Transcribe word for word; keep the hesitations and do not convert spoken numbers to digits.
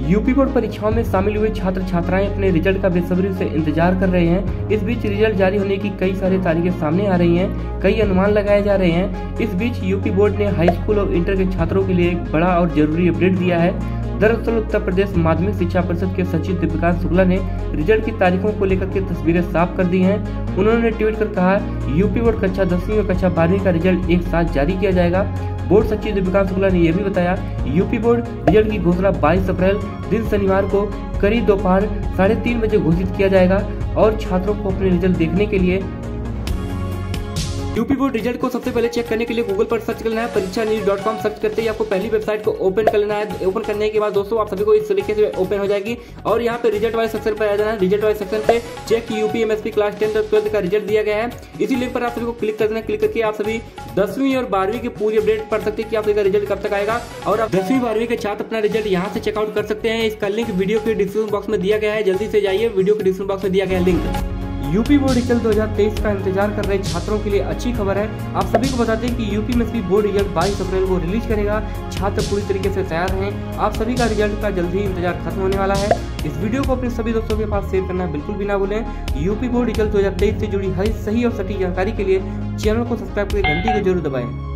UP board परीक्षाओं में शामिल हुए छात्र छात्राएं अपने रिजल्ट का बेसब्री से इंतजार कर रहे हैं। इस बीच रिजल्ट जारी होने की कई सारी तारीखें सामने आ रही हैं, कई अनुमान लगाए जा रहे हैं। इस बीच यूपी बोर्ड ने हाई स्कूल और इंटर के छात्रों के लिए एक बड़ा और जरूरी अपडेट दिया है। दरअसल उत्तर प्रदेश माध्यमिक शिक्षा परिषद के सचिव दीपिकांत शुक्ला ने रिजल्ट की तारीखों को लेकर के तस्वीरें साफ कर दी हैं। उन्होंने ट्वीट कर कहा, यूपी बोर्ड कक्षा दसवीं और कक्षा बारहवीं का रिजल्ट एक साथ जारी किया जाएगा। बोर्ड सचिव दीपिकांत शुक्ला ने यह भी बताया, यूपी बोर्ड रिजल्ट की घोषणा बाईस अप्रैल दिन शनिवार को करीब दोपहर साढ़े तीन बजे घोषित किया जाएगा और छात्रों को अपने रिजल्ट देखने के लिए यूपी बोर्ड रिजल्ट को सबसे पहले चेक करने के लिए गूगल पर सर्च करना है परीक्षा न्यूज डॉट कॉम। सर्च करते ही आपको पहली वेबसाइट को ओपन कर लेना है। ओपन करने के बाद दोस्तों आप सभी को इस तरीके से ओपन हो जाएगी और यहाँ पे रिजल्ट वाले सेक्शन पर आ जाना है। रिजल्ट वाले सेक्शन पे check UP MSP class tenth और ट्वेल्थ का रिजल्ट दिया गया है। इसी लिंक पर आप सभी को क्लिक कर देना। क्लिक करके आप सभी दसवीं और बारहवीं की पूरी अपडेट पढ़ सकते हैं कि आप सभी का रिजल्ट कब तक आएगा और आप दसवीं बारहवीं के छात्र अपना रिजल्ट यहाँ से चेकआउट कर सकते हैं। इसका लिंक वीडियो के डिस्क्रिप्शन बॉक्स में दिया गया है, जल्दी से जाइए, वीडियो के डिस्क्रिप्शन बॉक्स में दिया गया लिंक। यूपी बोर्ड रिजल्ट दो हज़ार तेईस का इंतजार कर रहे छात्रों के लिए अच्छी खबर है। आप सभी को बताते हैं कि यूपी में भी बोर्ड रिजल्ट बाईस अप्रैल को रिलीज करेगा। छात्र पूरी तरीके से तैयार हैं। आप सभी का रिजल्ट का जल्द ही इंतजार खत्म होने वाला है। इस वीडियो को अपने सभी दोस्तों के पास शेयर करना बिल्कुल भी ना भूलें। यूपी बोर्ड रिजल्ट दो हज़ार तेईस से जुड़ी हर सही और सटीक जानकारी के लिए चैनल को सब्सक्राइब करके घंटी को जरूर दबाएं।